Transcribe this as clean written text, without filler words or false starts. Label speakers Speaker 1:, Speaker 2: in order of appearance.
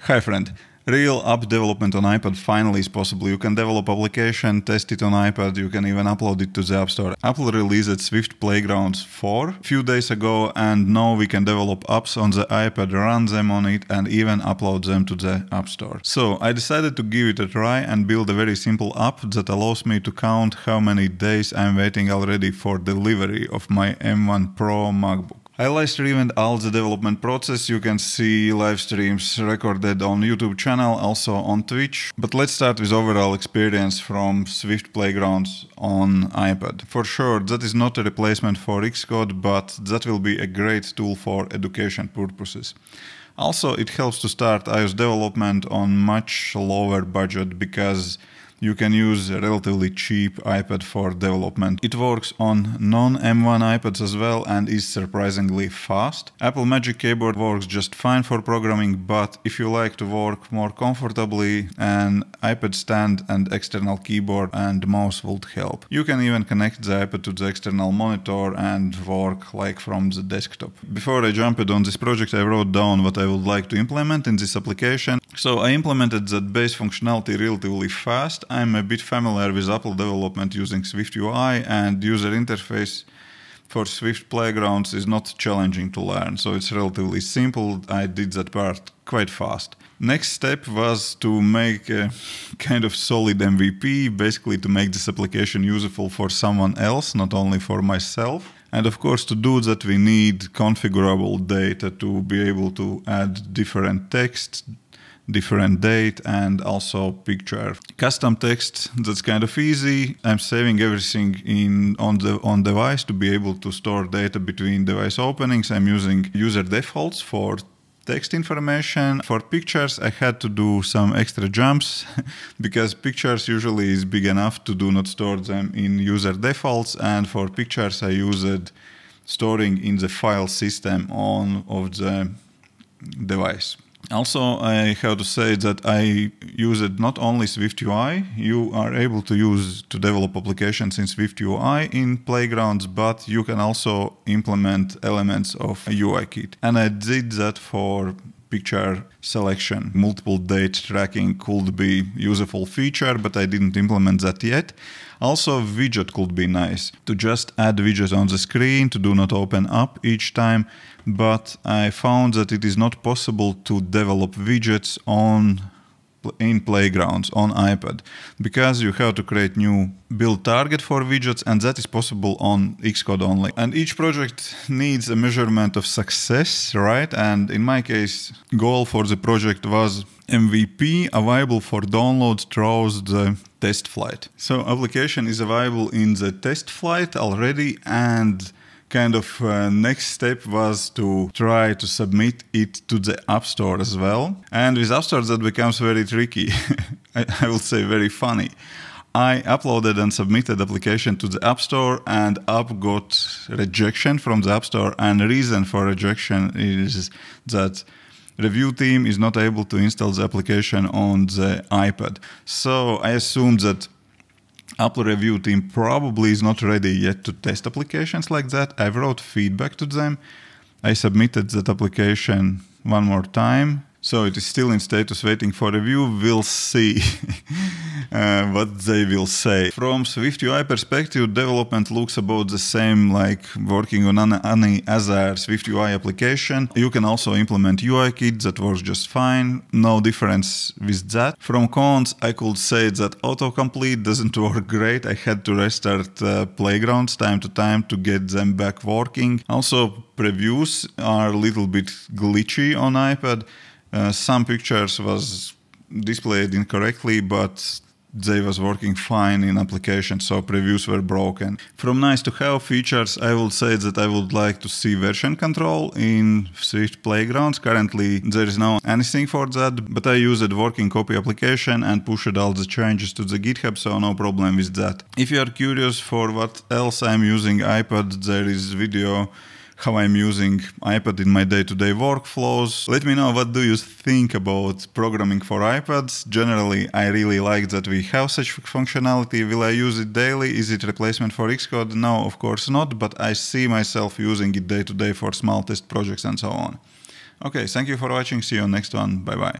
Speaker 1: Hi friend, real app development on iPad finally is possible. You can develop application, test it on iPad, you can even upload it to the App Store. Apple released Swift Playgrounds 4 a few days ago, and now we can develop apps on the iPad, run them on it, and even upload them to the App Store. So I decided to give it a try and build a very simple app that allows me to count how many days I'm waiting already for delivery of my M1 Pro MacBook. I live streamed all the development process. You can see live streams recorded on YouTube channel, also on Twitch. But let's start with overall experience from Swift Playgrounds on iPad. For sure, that is not a replacement for Xcode, but that will be a great tool for education purposes. Also, it helps to start iOS development on much lower budget because you can use a relatively cheap iPad for development. It works on non-M1 iPads as well and is surprisingly fast. Apple Magic Keyboard works just fine for programming, but if you like to work more comfortably, an iPad stand and external keyboard and mouse would help. You can even connect the iPad to the external monitor and work like from the desktop. Before I jumped on this project, I wrote down what I would like to implement in this application. So I implemented that base functionality relatively fast. I'm a bit familiar with Apple development using Swift UI, and user interface for Swift Playgrounds is not challenging to learn, so it's relatively simple. I did that part quite fast. Next step was to make a kind of solid MVP, basically to make this application useful for someone else, not only for myself. And of course, to do that, we need configurable data to be able to add different text, different date, and also picture. Custom text, that's kind of easy. I'm saving everything on device to be able to store data between device openings. I'm using user defaults for text information. For pictures, I had to do some extra jumps because pictures usually is big enough to do not store them in user defaults, and for pictures I used storing in the file system of the device. Also, I have to say that I used not only Swift UI. You are able to develop applications in Swift UI in Playgrounds, but you can also implement elements of UIKit. And I did that for picture selection. Multiple date tracking could be a useful feature, but I didn't implement that yet. Also, widget could be nice to just add widgets on the screen to do not open up each time, but I found that it is not possible to develop widgets in Playgrounds on iPad because you have to create new build target for widgets, and that is possible on Xcode only. And each project needs a measurement of success, right? And in my case, goal for the project was MVP available for download through the test flight. So application is available in the test flight already, and kind of next step was to try to submit it to the App Store as well. And with App Store that becomes very tricky. I will say very funny. I uploaded and submitted application to the App Store, and app got rejection from the App Store, and the reason for rejection is that review team is not able to install the application on the iPad. So I assume that Apple review team probably is not ready yet to test applications like that. I wrote feedback to them. I submitted that application one more time. So it is still in status waiting for review. We'll see what they will say. From Swift UI perspective, development looks about the same like working on any other Swift UI application. You can also implement UIKit, that works just fine. No difference with that. From cons, I could say that autocomplete doesn't work great. I had to restart Playgrounds time to time to get them back working. Also, previews are a little bit glitchy on iPad. Some pictures was displayed incorrectly, but they was working fine in application, so previews were broken. From nice to have features, I would say that I would like to see version control in Swift Playgrounds. Currently, there is no anything for that, but I used working copy application and pushed all the changes to the GitHub, so no problem with that. If you are curious for what else I'm using iPad, there is video how I'm using iPad in my day-to-day workflows. Let me know what do you think about programming for iPads. Generally, I really like that we have such functionality. Will I use it daily? Is it replacement for Xcode? No, of course not, but I see myself using it day-to-day for small test projects and so on. Okay, thank you for watching. See you on next one. Bye-bye.